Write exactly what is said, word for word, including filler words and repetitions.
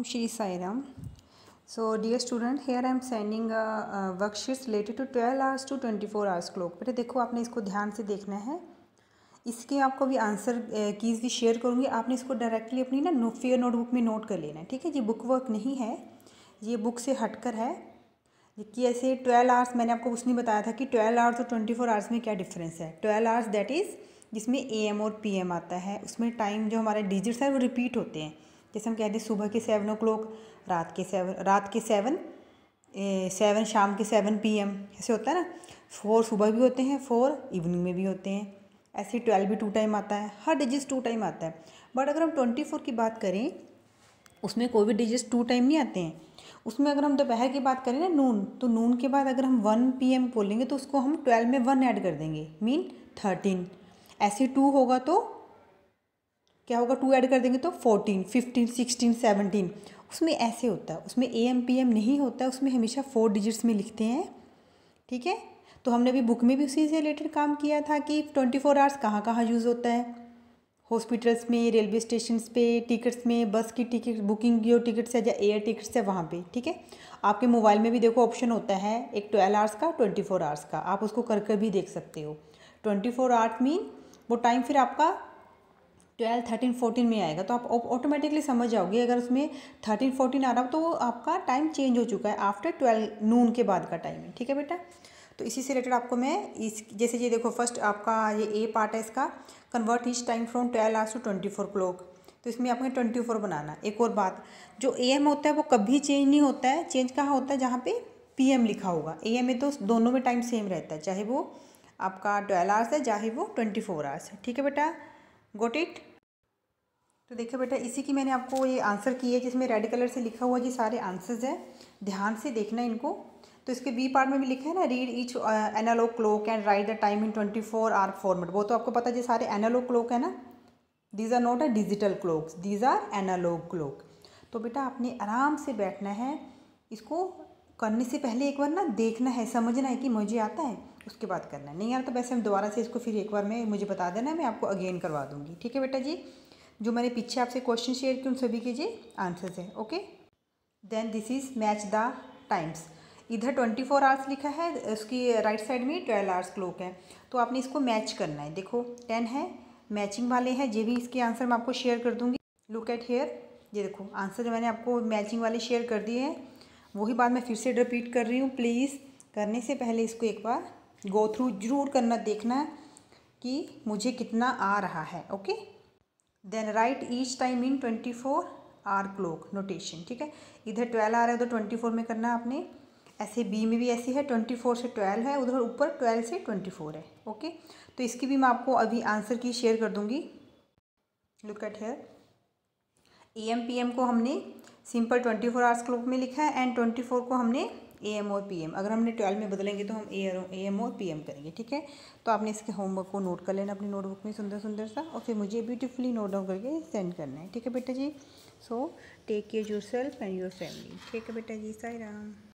Om Shri Sai Ram. So dear student, here I am sending a, a worksheets related to twelve hours to twenty-four hours clock. बेटा देखो, आपने इसको ध्यान से देखना है। इसके आपको भी आंसर कीज़ भी शेयर करूँगी। आपने इसको डायरेक्टली अपनी ना नो फेयर नोटबुक में नोट कर लेना है, ठीक है जी। बुक वर्क नहीं है, ये बुक से हटकर है कि ऐसे ट्वेल्व आवर्स मैंने आपको कुछ नहीं बताया था कि ट्वेल्व आवर्स और ट्वेंटी फोर आवर्स में क्या डिफरेंस है। ट्वेल्व आवर्स दैट इज़ जिसमें ए एम और पी एम आता है, उसमें टाइम जो हमारे डिजिट्स है वो रिपीट होते हैं। जैसे हम कहते हैं सुबह के सेवन ओ क्लॉक, रात के सेवन रात के सेवन सेवन शाम के सेवन पी एम, ऐसे होता है ना। फोर सुबह भी होते हैं, फोर इवनिंग में भी होते हैं। ऐसे ट्वेल्व भी टू टाइम आता है, हर डिजिट टू टाइम आता है। बट अगर हम ट्वेंटी फोर की बात करें, उसमें कोई भी डिजिट टू टाइम नहीं आते हैं। उसमें अगर हम दोपहर की बात करें ना, नून, तो नून के बाद अगर हम वन पी एम बोलेंगे तो उसको हम ट्वेल्व में वन ऐड कर देंगे, मीन थर्टीन। ऐसे टू होगा तो क्या होगा, टू ऐड कर देंगे तो फोर्टीन, फिफ्टीन, सिक्सटीन, सेवनटीन। उसमें ऐसे होता है, उसमें ए एम पी एम नहीं होता है, उसमें हमेशा फोर डिजिट्स में लिखते हैं, ठीक है। तो हमने अभी बुक में भी उसी से रिलेटेड काम किया था कि ट्वेंटी फोर आवर्स कहाँ कहाँ यूज़ होता है। हॉस्पिटल्स में, रेलवे स्टेशन पे, टिकट्स में, बस की टिकट बुकिंग की जो टिकट्स है या एयर टिकट्स है वहाँ पे, ठीक है। आपके मोबाइल में भी देखो ऑप्शन होता है एक ट्वेल्व आवर्स का, ट्वेंटी फोर आवर्स का, आप उसको कर कर भी देख सकते हो। ट्वेंटी फोर आवर्स मीन वो टाइम फिर आपका ट्वेल्व, थर्टीन, फोर्टीन में आएगा, तो आप ऑटोमेटिकली समझ जाओगे। अगर उसमें थर्टीन, फोर्टीन आ रहा हो तो वो आपका टाइम चेंज हो चुका है, आफ्टर ट्वेल्व नून के बाद का टाइम है, ठीक है बेटा। तो इसी से रिलेटेड आपको मैं इस जैसे ये देखो, फर्स्ट आपका ये ए पार्ट है इसका, convert each time from twelve hours to twenty four clock. तो इसमें आपको ट्वेंटी फोर बनाना। एक और बात, जो ए एम होता है वो कभी चेंज नहीं होता है। चेंज कहाँ होता है, जहाँ पे पी एम लिखा होगा। ए एम में तो दोनों में टाइम सेम रहता है, चाहे वो आपका ट्वेल्व आवर्स है चाहे वो ट्वेंटी फोर आवर्स है, ठीक है बेटा। Got it. तो देखिए बेटा, इसी की मैंने आपको ये आंसर की है, जिसमें रेड कलर से लिखा हुआ, ये सारे आंसर्स हैं, ध्यान से देखना इनको। तो इसके बी पार्ट में भी लिखा है ना, read each analogue clock and write the time in twenty four hour format. वो तो आपको पता है, ये सारे एनालॉग क्लॉक है ना, these are not a digital clocks, these are analogue clock. तो बेटा आपने आराम से बैठना है, इसको करने से पहले एक बार ना देखना है, समझना है कि मुझे आता है, उसके बाद करना है। नहीं आता तो वैसे हम दोबारा से इसको फिर एक बार में मुझे बता देना, मैं आपको अगेन करवा दूँगी, ठीक है बेटा जी। जो मैंने पीछे आपसे क्वेश्चन शेयर किए उन सभी के जी आंसर्स हैं, okay. Then this is match the times. इधर ट्वेंटी फोर आवर्स लिखा है, उसकी राइट साइड में ट्वेल्व आवर्स क्लॉक है, तो आपने इसको मैच करना है। देखो टेन है, मैचिंग वाले हैं, ये भी इसके आंसर मैं आपको शेयर कर दूंगी। लुक एट हेयर, ये देखो आंसर जो मैंने आपको मैचिंग वाले शेयर कर दिए हैं, वही बात मैं फिर से रिपीट कर रही हूँ। प्लीज़ करने से पहले इसको एक बार गो थ्रू जरूर करना, देखना कि मुझे कितना आ रहा है, okay. Then write each time in twenty four hour clock notation, ठीक है। इधर ट्वेल्व आ रहा है, उधर ट्वेंटी फोर में करना है आपने। ऐसे बी में भी ऐसे है, ट्वेंटी फोर से ट्वेल्व है, उधर ऊपर ट्वेल्व से ट्वेंटी फोर है, ओके। तो इसकी भी मैं आपको अभी आंसर की शेयर कर दूंगी। Look at here, A M P M को हमने simple twenty four hours clock में लिखा है, एंड ट्वेंटी फोर को हमने ए एम और पी एम, अगर हमने ट्वेल्व में बदलेंगे तो हम ए एम और पी एम करेंगे, ठीक है। तो आपने इसके होमवर्क को नोट कर लेना अपनी नोटबुक में सुंदर सुंदर सा, और फिर मुझे ब्यूटीफुली नोट डाउन करके सेंड करना है, ठीक है बेटा जी। So take care yourself and your family, ठीक है बेटा जी। साई राम।